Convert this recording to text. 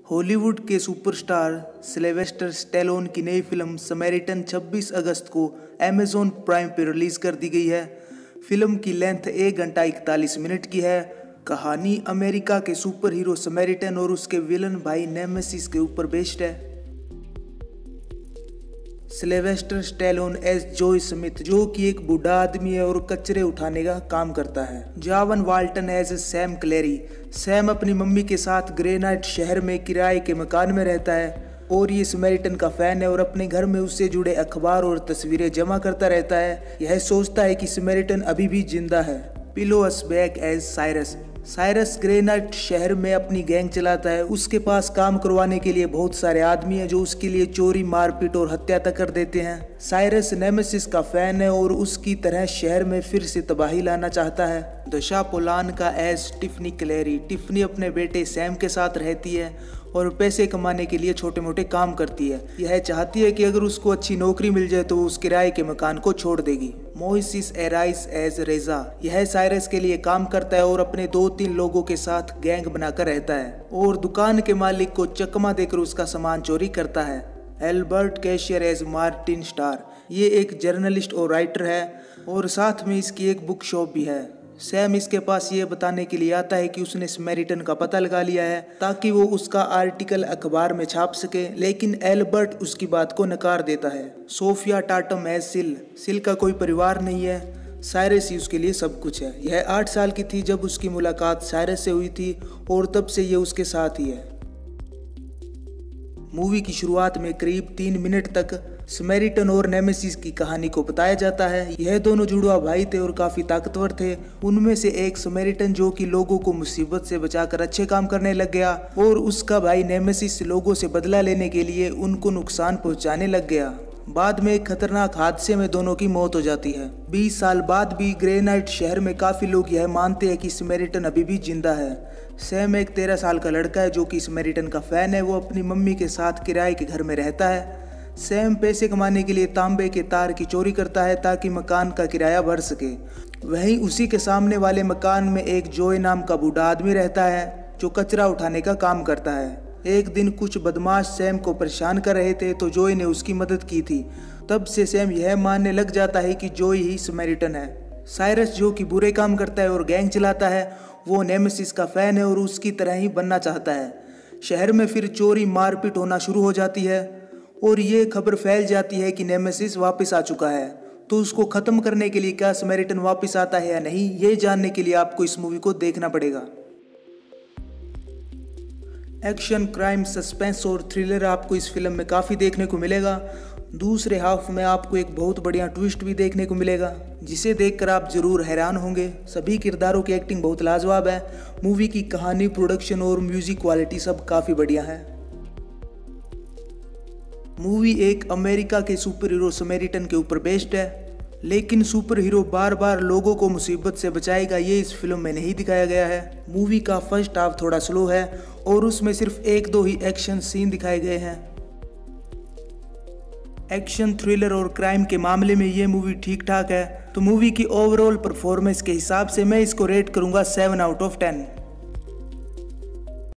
Hollywood के superstar Sylvester Stallone की नई फिल्म समैरिटन 26 अगस्त को अमेज़न प्राइम पर रिलीज़ कर दी गई है। फिल्म की लेंथ 1 घंटा 41 मिनट की है। कहानी अमेरिका के सुपर हीरो समैरिटन और उसके विलन भाई नेमेसिस के ऊपर बेस्ड है। Sylvester Stallone as Joe Smith, जो कि एक बूढ़ा आदमी है और कचरे उठाने का काम करता है। John Walton as Sam Cleary, Sam अपनी मम्मी के साथ ग्रेनाइट शहर में किराए के मकान में रहता है और ये समैरिटन का फैन है और अपने घर में उससे जुड़े अखबार और तस्वीरें जमा करता रहता है। यह सोचता है कि समैरिटन अभी भी जिंदा है। Pilou Asbaek as Cyrus, Cyrus Granite शहर में अपनी गैंग चलाता है। उसके पास काम करवाने के लिए बहुत सारे आदमी हैं जो उसके लिए चोरी, मारपीट और हत्या तक कर देते हैं। साइरस नेमेसिस का फैन है और उसकी तरह शहर में फिर से तबाही लाना चाहता है। दशा पोलान का एज टिफनी क्लेरी, टिफनी अपने बेटे सैम के साथ रहती है और पैसे कमाने के लिए छोटे मोटे काम करती है। यह चाहती है कि अगर उसको अच्छी नौकरी मिल जाए तो वो उस किराए के मकान को छोड़ देगी। मोइसिस एराइस एज रेजा, यह साइरस के लिए काम करता है और अपने 2-3 लोगों के साथ गैंग बनाकर रहता है और दुकान के मालिक को चकमा देकर उसका सामान चोरी करता है। Albert Cashier as Martin Starr, ये एक जर्नलिस्ट और राइटर है और साथ में इसकी एक बुक शॉप भी है। सैम इसके पास ये बताने के लिए आता है कि उसने समैरिटन का पता लगा लिया है ताकि वो उसका आर्टिकल अखबार में छाप सके, लेकिन एल्बर्ट उसकी बात को नकार देता है। सोफिया टाटम एज सिल, सिल का कोई परिवार नहीं है, साइरस ही उसके लिए सब कुछ है। यह 8 साल की थी जब उसकी मुलाकात साइरस से हुई थी और तब से ये उसके साथ ही है। मूवी की शुरुआत में करीब 3 मिनट तक समैरिटन और नेमेसिस की कहानी को बताया जाता है। यह दोनों जुड़वा भाई थे और काफी ताकतवर थे। उनमें से एक समैरिटन जो कि लोगों को मुसीबत से बचाकर अच्छे काम करने लग गया और उसका भाई नेमेसिस लोगों से बदला लेने के लिए उनको नुकसान पहुंचाने लग गया। बाद में एक खतरनाक हादसे में दोनों की मौत हो जाती है। 20 साल बाद भी ग्रेनाइट शहर में काफी लोग यह मानते हैं कि समैरिटन अभी भी जिंदा है। सैम एक 13 साल का लड़का है जो कि समैरिटन का फैन है। वो अपनी मम्मी के साथ किराए के घर में रहता है। सैम पैसे कमाने के लिए तांबे के तार की चोरी करता है ताकि मकान का किराया भर सके। वहीं उसी के सामने वाले मकान में एक जॉय नाम का बूढ़ा आदमी रहता है जो कचरा उठाने का काम करता है। एक दिन कुछ बदमाश सैम को परेशान कर रहे थे तो जॉय ने उसकी मदद की थी। तब से सैम यह मानने लग जाता है कि जॉय ही समैरिटन है। साइरस जो कि बुरे काम करता है और गैंग चलाता है, वो नेमेसिस का फैन है और उसकी तरह ही बनना चाहता है। शहर में फिर चोरी, मारपीट होना शुरू हो जाती है और ये खबर फैल जाती है कि नेमेसिस वापस आ चुका है। तो उसको खत्म करने के लिए क्या समैरिटन वापस आता है या नहीं, ये जानने के लिए आपको इस मूवी को देखना पड़ेगा। एक्शन, क्राइम, सस्पेंस और थ्रिलर आपको इस फिल्म में काफ़ी देखने को मिलेगा। दूसरे हाफ में आपको एक बहुत बढ़िया ट्विस्ट भी देखने को मिलेगा जिसे देखकर आप जरूर हैरान होंगे। सभी किरदारों की एक्टिंग बहुत लाजवाब है। मूवी की कहानी, प्रोडक्शन और म्यूजिक क्वालिटी सब काफ़ी बढ़िया है। मूवी एक अमेरिका के सुपर हीरो समैरिटन के ऊपर बेस्ड है, लेकिन सुपर हीरो बार बार लोगों को मुसीबत से बचाएगा ये इस फिल्म में नहीं दिखाया गया है। मूवी का फर्स्ट हाफ थोड़ा स्लो है और उसमें सिर्फ 1-2 ही एक्शन सीन दिखाए गए हैं। एक्शन, थ्रिलर और क्राइम के मामले में ये मूवी ठीक ठाक है। तो मूवी की ओवरऑल परफॉर्मेंस के हिसाब से मैं इसको रेट करूंगा 7 आउट ऑफ 10।